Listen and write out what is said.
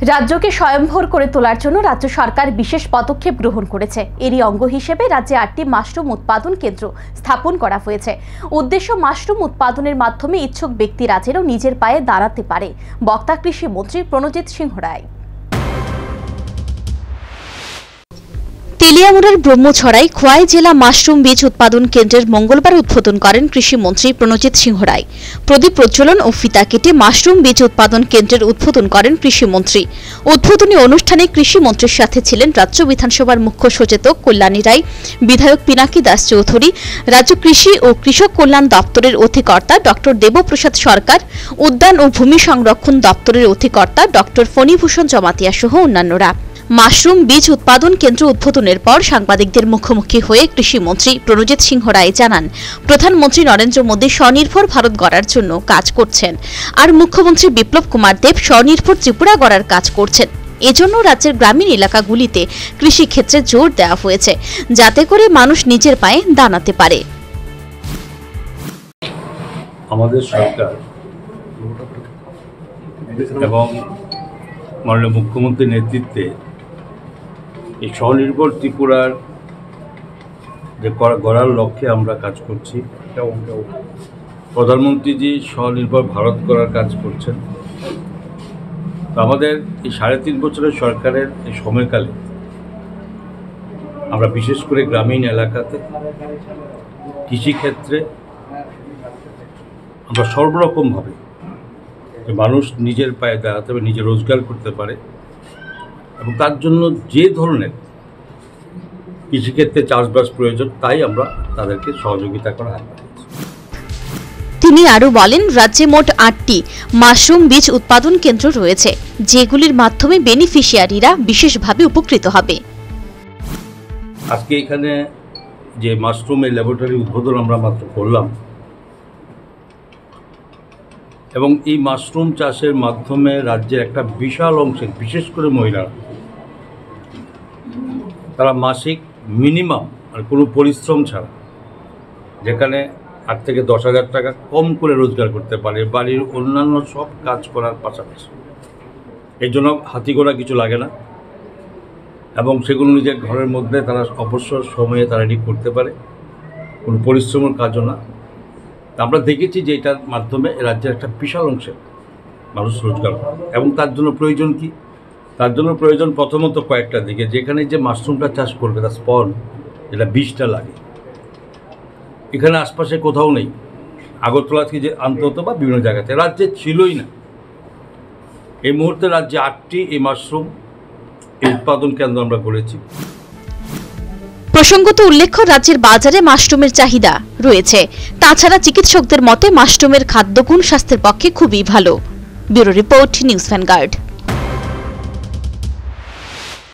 রাজ্যকে স্বয়ংভর করে তোলার জন্য রাজ্য সরকার বিশেষ পদক্ষেপ গ্রহণ করেছে। এরই অঙ্গ হিসেবে রাজ্যে 8টি মাশরুম উৎপাদন কেন্দ্র স্থাপন করা হয়েছে। উদ্দেশ্য মাশরুম উৎপাদনের মাধ্যমে ইচ্ছুক ব্যক্তিরা যেন নিজের পায়ে দাঁড়াতে পারে। বক্তা কৃষি মন্ত্রী প্রণজিৎ সিংহ রায়। তেলিয়ামুড়ার ব্রহ্মছড়ায় খোয়াই জেলা মাশরুম বীজ উৎপাদন কেন্দ্রের মঙ্গলবার উদ্বোধন করেন কৃষিমন্ত্রী প্রণজিৎ সিংহ রায়। প্রদীপ প্রজ্বলন ও ফিতা কেটে মাশরুম বীজ উৎপাদন কেন্দ্রের উদ্বোধন করেন কৃষিমন্ত্রী। উদ্বোধনী অনুষ্ঠানে কৃষিমন্ত্রীর সাথে ছিলেন রাজ্য বিধানসভার মুখ্য সচেতক কল্যাণী রায়, বিধায়ক পিনাকি দাস চৌধুরী, রাজ্য কৃষি ও কৃষক কল্যাণ দপ্তরের অধিকর্তা ডক্টর দেবপ্রসাদ সরকার, উদ্যান ও ভূমি সংরক্ষণ দপ্তরের অধিকর্তা ডক্টর ফণীভূষণ জমাতিয়া সহ অন্যান্যরা। মাশরুম বীজ উৎপাদন কেন্দ্র উদ্বোধনের পর সাংবাদিকদের মুখোমুখি হয়ে কৃষিমন্ত্রী প্রণজিৎ সিংহ রায় জানান, প্রধানমন্ত্রী নরেন্দ্র মোদী স্বনির্ভর ভারত গড়ার জন্য কাজ করছেন, আর মুখ্যমন্ত্রী বিপ্লব কুমার দেব স্বনির্ভর ত্রিপুরা গড়ার কাজ করছেন। এজন্য রাজ্যের গ্রামীণ এলাকাগুলিতে কৃষি ক্ষেত্রে জোর দেওয়া হয়েছে, যাতে করে মানুষ নিজের পায়ে দাঁড়াতে পারে। আমাদের সরকার এবং মাননীয় মুখ্যমন্ত্রীর নেতৃত্বে এই স্বনির্ভর ত্রিপুরার যে গড়ার লক্ষ্যে আমরা কাজ করছি। প্রধানমন্ত্রীজি স্বনির্ভর ভারত গড়ার কাজ করছেন। আমাদের এই 3.5 বছরের সরকারের এই সময়কালে আমরা বিশেষ করে গ্রামীণ এলাকাতে কৃষিক্ষেত্রে আমরা সর্বরকমভাবে মানুষ নিজের পায়ে দাঁড়াতে পারে, নিজে রোজগার করতে পারে, এবং তার জন্য যে ধরনের কৃষিক্ষেত্রে চাষবাস প্রয়োজন তাই আমরা তাদেরকে সহযোগিতা করা হয়। তিনি আরও বলেন, রাজ্যে মোট 8টি মাশরুম বীজ উৎপাদন কেন্দ্র রয়েছে, যেগুলির মাধ্যমে বেনিফিশিয়ারিরা বিশেষভাবে উপকৃত হবে। আজকে এখানে যে মাশরুমের ল্যাবরেটরি উদ্বোধন আমরা মাত্র করলাম, এবং এই মাশরুম চাষের মাধ্যমে রাজ্যের একটা বিশাল অংশের, বিশেষ করে মহিলারা, তারা মাসিক মিনিমাম আর কোনো পরিশ্রম ছাড়া, যেখানে 8 থেকে 10,000 টাকা কম করে রোজগার করতে পারে, বাড়ির অন্যান্য সব কাজ করার পাশাপাশি। এই জন্য হাতিগোড়া কিছু লাগে না, এবং সেগুলো নিজের ঘরের মধ্যে তারা অবসর সময়ে তারা এটি করতে পারে, কোনো পরিশ্রমের কাজও না। আমরা দেখেছি যে এটার মাধ্যমে রাজ্যের একটা বিশাল অংশে মানুষ রোজগার করে, এবং তার জন্য প্রয়োজন কি? তার জন্য প্রয়োজন প্রথমত কয়েকটা দিকে। যেখানে যে মাশরুমটা চাষ করবে তার স্পন, যেটা বীজটা লাগে, এখানে আশপাশে কোথাও নেই। আগরতলা থেকে যে আনতে হতো বা বিভিন্ন জায়গাতে, রাজ্যে ছিলই না। এই মুহূর্তে রাজ্যে 8টি এই মাশরুম উৎপাদন কেন্দ্র আমরা করেছি। প্রসঙ্গত উল্লেখ্য, রাজ্যের বাজারে মাশরুমের চাহিদা রয়েছে। তাছাড়া চিকিৎসকদের মতে মাশরুমের খাদ্যগুণ স্বাস্থ্যের পক্ষে খুবই ভালো। Bureau report, news vanguard.